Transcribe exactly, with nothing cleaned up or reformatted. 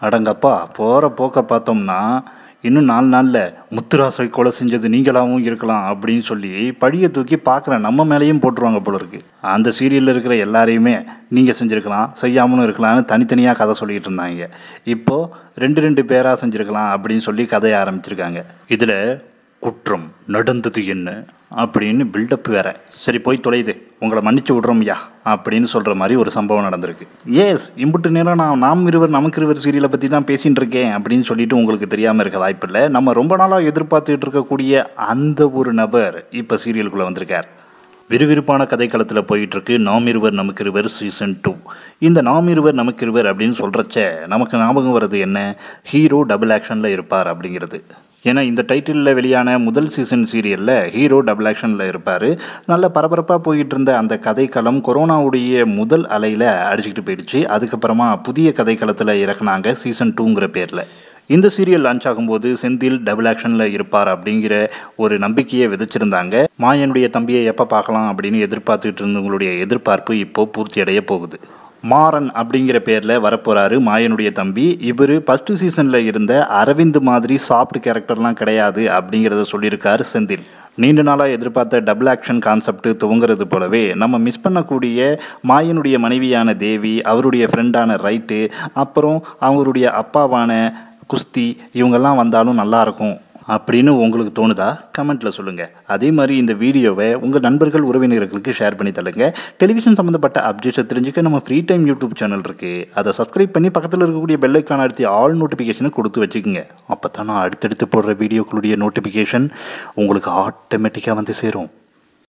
அடங்கப்பா போகிற போக்க பார்த்தோம்னா இன்னும் நாலு நாளில் முத்துராசை கொலை செஞ்சது நீங்களாகவும் இருக்கலாம் அப்படின்னு சொல்லி பழியை தூக்கி பார்க்குற நம்ம மேலேயும் போட்டுருவாங்க போல இருக்கு. அந்த சீரியலில் இருக்கிற எல்லாரையுமே நீங்கள் செஞ்சுருக்கலாம், செய்யாமலும் இருக்கலாம்னு தனித்தனியாக கதை சொல்லிகிட்டு இருந்தாங்க. இப்போது ரெண்டு ரெண்டு பேராக செஞ்சுருக்கலாம் அப்படின்னு சொல்லி கதையை ஆரம்பிச்சிருக்காங்க. இதில் குற்றம் நடந்தது என்ன அப்படின்னு பில்டப் வேற. சரி போய் தொலையுது, உங்களை மன்னிச்சு விட்றோம் ஐயா அப்படின்னு சொல்கிற மாதிரி ஒரு சம்பவம் நடந்திருக்கு. ஏஸ் இம்புட்டு நேரம் நான் நாம் இருவர் நமக்கு இருவர் சீரியலை பற்றி தான் பேசிகிட்டு இருக்கேன் அப்படின்னு சொல்லிட்டு உங்களுக்கு தெரியாமல் இருக்க வாய்ப்பில்லை. நம்ம ரொம்ப நாளாக எதிர்பார்த்துக்கிட்டு இருக்கக்கூடிய அந்த ஒரு நபர் இப்போ சீரியலுக்குள்ளே வந்திருக்கார். விறுவிறுப்பான கதைக்களத்தில் போயிட்டுருக்கு நாம் இருவர் நமக்கு இருவர் சீசன் டூ. இந்த நாம் இருவர் நமக்கு இருவர் அப்படின்னு சொல்கிறச்ச நமக்கு ஞாபகம் வர்றது என்ன, ஹீரோ டபுள் ஆக்ஷனில் இருப்பார் அப்படிங்கிறது. ஏன்னா இந்த டைட்டிலில் வெளியான முதல் சீசன் சீரியலில் ஹீரோ டபுள் ஆக்ஷனில் இருப்பார். நல்ல பரபரப்பாக போய்கிட்டு இருந்த அந்த கதைக்களம் கொரோனாவுடைய முதல் அலையில் அடிச்சுக்கிட்டு போயிடுச்சு. அதுக்கப்புறமா புதிய கதைக்களத்தில் இறக்குனாங்க சீசன் டூங்கிற பேரில். இந்த சீரியல் லான்ச் ஆகும்போது செந்தில் டபுள் ஆக்ஷனில் இருப்பார் அப்படிங்கிற ஒரு நம்பிக்கையை விதைச்சிருந்தாங்க. மாயனுடைய தம்பியை எப்போ பார்க்கலாம் அப்படின்னு எதிர்பார்த்துக்கிட்டு இருந்தவங்களுடைய எதிர்பார்ப்பு இப்போது பூர்த்தி அடைய போகுது. மாறன் அப்படிங்கிற பேரில் வரப்போகிறாரு மாயனுடைய தம்பி. இவர் ஃபஸ்ட்டு சீசனில் இருந்த அரவிந்த் மாதிரி சாஃப்ட் கேரக்டர்லாம் கிடையாது அப்படிங்கிறத சொல்லியிருக்காரு செந்தில். நீண்ட நாளாக எதிர்பார்த்த டபுள் ஆக்ஷன் கான்செப்ட் துவங்கிறது போலவே நம்ம மிஸ் பண்ணக்கூடிய மாயனுடைய மனைவியான தேவி, அவருடைய ஃப்ரெண்டான ரைட்டு, அப்புறம் அவருடைய அப்பாவான குஸ்தி இவங்கெல்லாம் வந்தாலும் நல்லாயிருக்கும் அப்படின்னு உங்களுக்கு தோணுதா? கமெண்ட்டில் சொல்லுங்கள். அதே மாதிரி இந்த வீடியோவை உங்கள் நண்பர்கள் உறவினர்களுக்கு ஷேர் பண்ணி தள்ளுங்க. டெலிவிஷன் சம்மந்தப்பட்ட அப்டேட்ஸை தெரிஞ்சுக்க நம்ம ஃப்ரீ டைம் யூடியூப் சேனல் இருக்குது, அதை சப்ஸ்கிரைப் பண்ணி பக்கத்தில் இருக்கக்கூடிய பெல் ஐக்கானை அழுத்தி ஆல் நோட்டிஃபிகேஷனை கொடுத்து வச்சுக்கோங்க. அப்போ தான் நான் அடுத்தடுத்து போடுற வீடியோக்களுடைய நோட்டிஃபிகேஷன் உங்களுக்கு ஆட்டோமேட்டிக்காக வந்து சேரும்.